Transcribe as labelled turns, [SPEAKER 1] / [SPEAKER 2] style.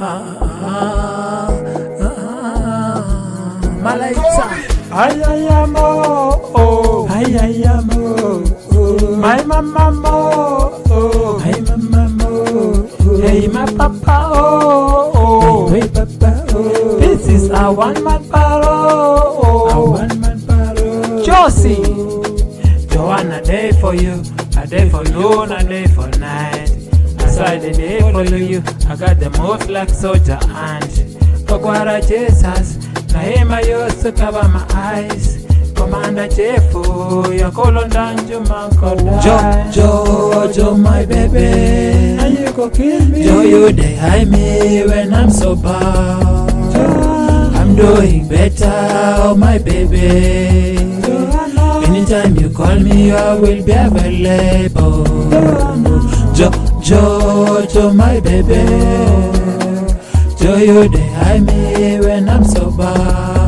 [SPEAKER 1] Malaita.
[SPEAKER 2] Ay, amo, oh.
[SPEAKER 1] Ay, amo.
[SPEAKER 2] My mama, oh.
[SPEAKER 1] Hey, mama,
[SPEAKER 2] Hey, my papa, oh.
[SPEAKER 1] Hey, papa, oh.
[SPEAKER 2] This is a one-man parole.
[SPEAKER 1] A one-man parole.
[SPEAKER 2] Josie, Joanna, day for you, a day for noon, a day for night. That's why the day follow you. I got the most like soldier and Kogwara Jesus. Na him I used to cover my eyes. Commander Jeffo, your colon down, your man called
[SPEAKER 1] Jo, my baby.
[SPEAKER 2] And you go kill me.
[SPEAKER 1] Jo, you they hide me when I'm sober. I'm doing better, oh my baby. Anytime you call me, I will be available. Jo, my baby. Jo, you they hide me when I'm sober.